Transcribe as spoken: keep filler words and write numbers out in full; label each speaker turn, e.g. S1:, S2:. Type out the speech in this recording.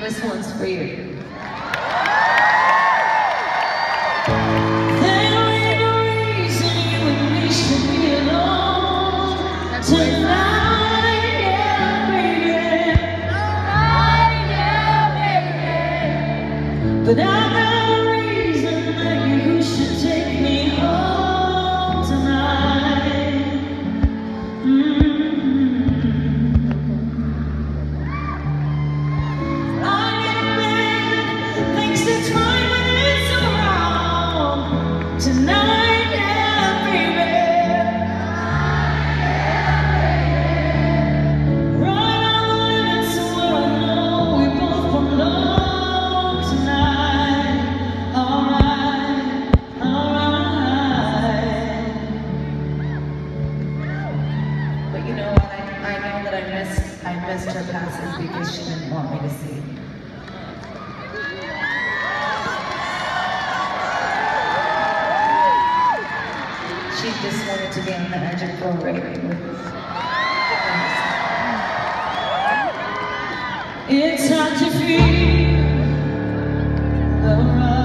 S1: This one's for you.
S2: But I know a reason that you should take me home tonight. Mm-hmm. I get mad, thinks that's right when it's so wrong. Tonight, yeah, baby. Right on the limits of what I know we both belong.
S1: But you know what? I, I know that I missed I missed her passes because she didn't want me to see. She just wanted to be on the edge of pro rating with me.
S2: It's hard to feel the rush.